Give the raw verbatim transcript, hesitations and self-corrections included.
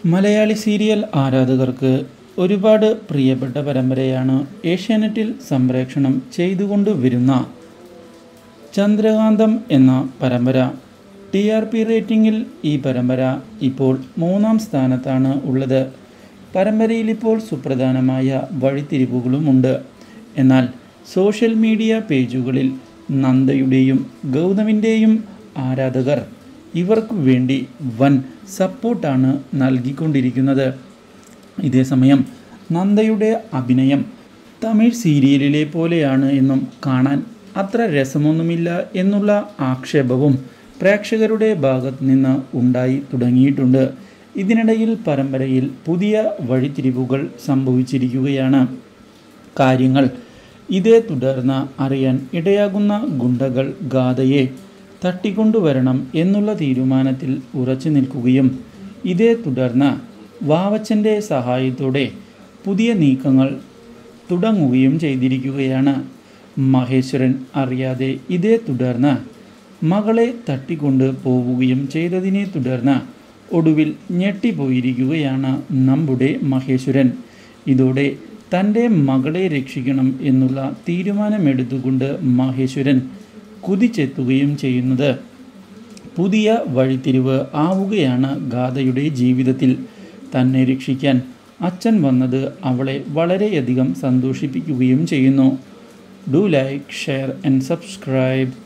Malayali serial ആരാധകർക്ക് ഒരുപാട് പ്രിയപ്പെട്ട പരമ്പരയാണ് ഏഷ്യാനെറ്റിൽ സംപ്രേഷണം ചെയ്തുകൊണ്ടുവരുന്ന ചന്ദ്രകാന്തം എന്ന പരമ്പര. ടി ആർ പി റേറ്റിംഗിൽ ഈ പരമ്പര ഇപ്പോൾ മൂന്നാം സ്ഥാനത്താണ് ഉള്ളത്. പരമ്പരയിൽ ഇപ്പോൾ സുപ്രധാനമായ വഴിത്തിരിവുകളുമുണ്ട്. എന്നാൽ സോഷ്യൽ മീഡിയ പേജുകളിൽ നന്ദയുടെയും ഗൗതമിൻ്റെയും ആരാധകർ ഇവർക്ക് വേണ്ടി വൻ സപ്പോർട്ടാണ് നൽകിക്കൊണ്ടിരിക്കുന്നത്. ഇതേസമയം നന്ദയുടെ അഭിനയം തമിഴ് സീരിയലിലെ പോലെയാണ് എന്നും കാണാൻ അത്ര രസമൊന്നുമില്ല എന്നുള്ള ആക്ഷേപവും പ്രേക്ഷകരുടെ ഭാഗത്ത് നിന്ന് ഉണ്ടായി തുടങ്ങിയിട്ടുണ്ട്. ഇതിനിടയിൽ പരമ്പരയിൽ പുതിയ വഴിത്തിരിവുകൾ സംഭവിച്ചിരിക്കുകയാണ്. കാര്യങ്ങൾ ഇതേ തുടർന്ന് അറിയാൻ ഇടയാകുന്ന ഗുണ്ടകൾ ഗാഥയെ തട്ടിക്കൊണ്ടുവരണം എന്നുള്ള തീരുമാനത്തിൽ ഉറച്ചു നിൽക്കുകയും ഇതേ തുടർന്ന് വാവച്ചൻ്റെ സഹായത്തോടെ പുതിയ നീക്കങ്ങൾ തുടങ്ങുകയും ചെയ്തിരിക്കുകയാണ്. മഹേശ്വരൻ അറിയാതെ ഇതേ തുടർന്ന് മകളെ തട്ടിക്കൊണ്ട് പോവുകയും ചെയ്തതിനെ തുടർന്ന് ഒടുവിൽ ഞെട്ടിപ്പോയിരിക്കുകയാണ് നമ്മുടെ മഹേശ്വരൻ. ഇതോടെ തൻ്റെ മകളെ രക്ഷിക്കണം എന്നുള്ള തീരുമാനമെടുത്തുകൊണ്ട് മഹേശ്വരൻ കുതിച്ചെത്തുകയും ചെയ്യുന്നത് പുതിയ വഴിത്തിരിവ് ആവുകയാണ് ഗാഥയുടെ ജീവിതത്തിൽ. തന്നെ രക്ഷിക്കാൻ അച്ഛൻ വന്നത് അവളെ വളരെയധികം സന്തോഷിപ്പിക്കുകയും ചെയ്യുന്നു. Do like, share and subscribe.